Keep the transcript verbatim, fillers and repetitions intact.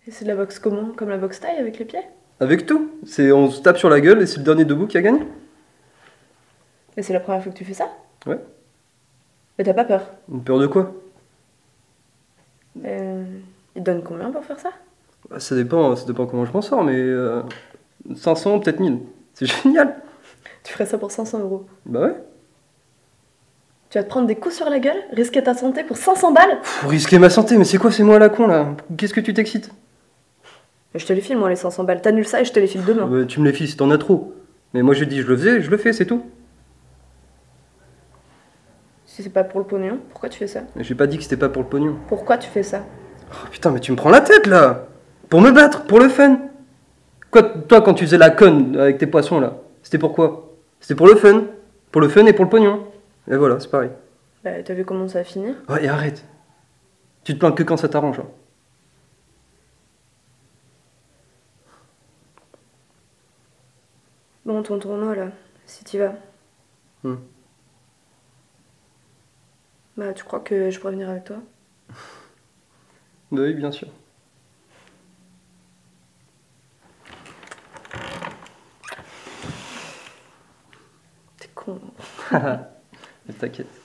Et c'est de la boxe comment? Comme la boxe taille avec les pieds? Avec tout. C'est on se tape sur la gueule et c'est le dernier debout qui a gagné. Mais c'est la première fois que tu fais ça? Ouais. Mais t'as pas peur? Une peur de quoi? Euh... Ils te donnent combien pour faire ça? Bah, ça dépend, ça dépend comment je m'en sors, mais euh, cinq cents, peut-être mille. C'est génial. Tu ferais ça pour cinq cents euros. Bah ouais. Tu vas te prendre des coups sur la gueule, risquer ta santé pour cinq cents balles? Faut risquer ma santé, mais c'est quoi ces mots à la con là? Qu'est-ce que tu t'excites? Je te les file, moi, les cinq cents balles. T'annules ça et je te les file demain. Bah, tu me les files si t'en as trop. Mais moi j'ai dit je le faisais, je le fais, c'est tout. Si c'est pas pour le pognon, pourquoi tu fais ça? J'ai pas dit que c'était pas pour le pognon. Pourquoi tu fais ça? Oh, putain, mais tu me prends la tête là! Pour me battre, pour le fun! Quoi, toi quand tu faisais la conne avec tes poissons là, c'était pourquoi? C'était pour le fun. Pour le fun et pour le pognon. Et voilà, c'est pareil. Bah, t'as vu comment ça a fini? Ouais, et arrête. Tu te plains que quand ça t'arrange. Hein. Bon, ton tournoi, là, si t'y vas. Hmm. Bah, tu crois que je pourrais venir avec toi? Bah oui, bien sûr. T'es con. T'inquiète.